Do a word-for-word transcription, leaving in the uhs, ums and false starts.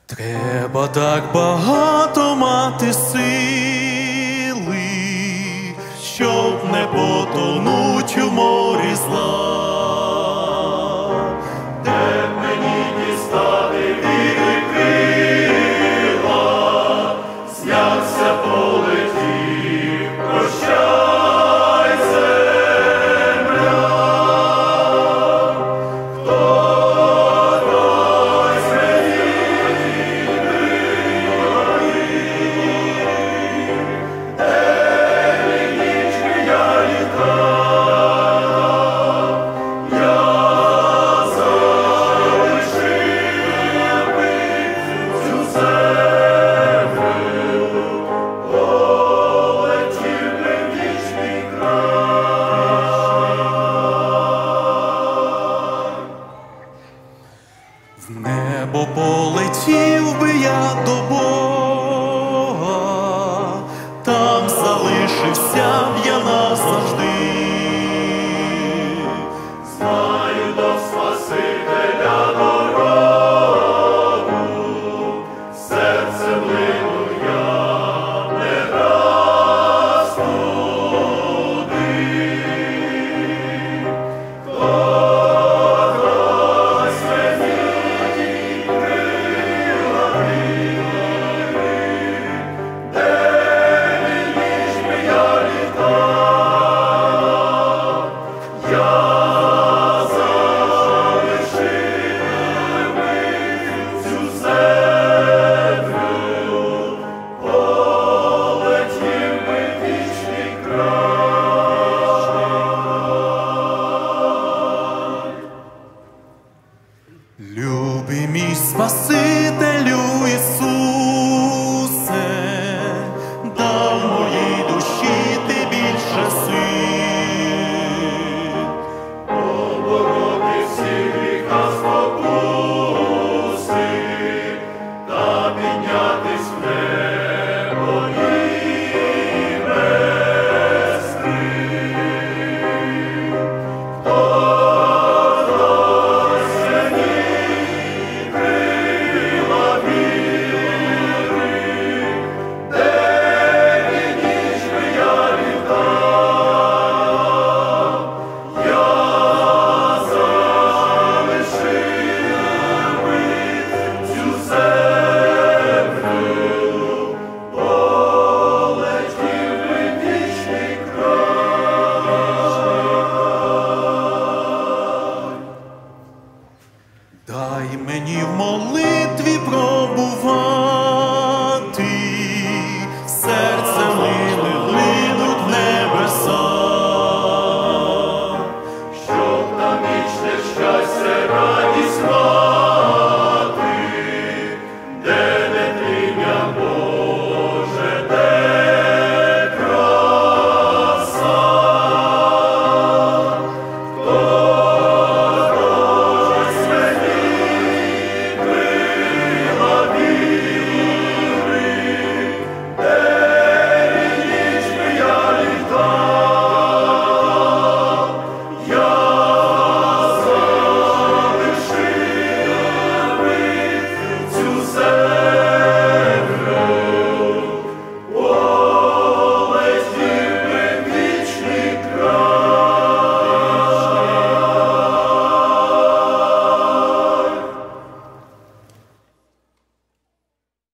Треба так багато мати сили, щоб не потонуть у морі зла. Де б мені дістати віри крила, знявся, полетів, прощай, земля. Хто дасть мені крила віри, день і ніч я літала, я залишив би цю землю, полетів би в вічний край. В небо полетів би я до Бога, там залишився б я назавжди. Знаю до Спасителя дорогу, серцем лину я не раз туди. Хто дасть мені крила віри, день і ніч би я літала, я залишив би цю землю, полетів би в вічний край. Любий мій Спасителю Ісусе, дав моїй душі ти більше сил, побороти всі гріха спокуси та піднятись в небо небесне. Хто дасть мені крила віри, день і ніч би я літала, я залишив би цю землю, полетів би в вічний край. Дай мені в молитві пробувати